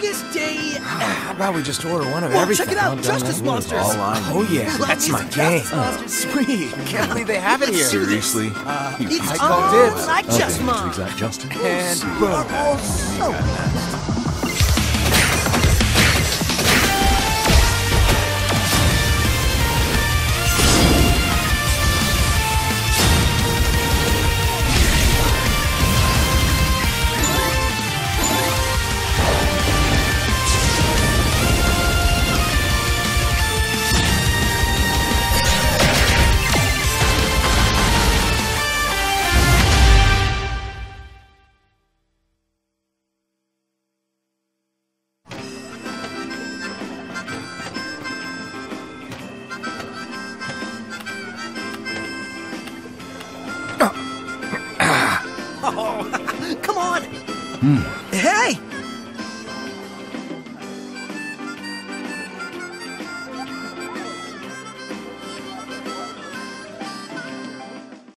longest day ever. How about we just order one of Well, everything? check it out, Justice Monsters. Oh yeah, Love that's me my some game. Justice Monsters. Sweet, can't believe they have it here. Seriously? It's I all called dibs. like Just To Mom. exact Justin. And Are boom. all so Oh, come on. Hey,